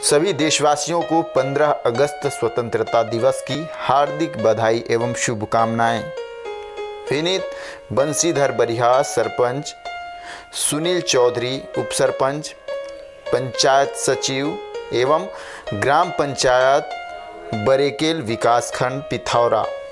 सभी देशवासियों को 15 अगस्त स्वतंत्रता दिवस की हार्दिक बधाई एवं शुभकामनाएं। विनीत बंशीधर बरिहा सरपंच, सुनील चौधरी उप सरपंच, पंचायत सचिव एवं ग्राम पंचायत बरेकेल विकासखंड पिथौरा।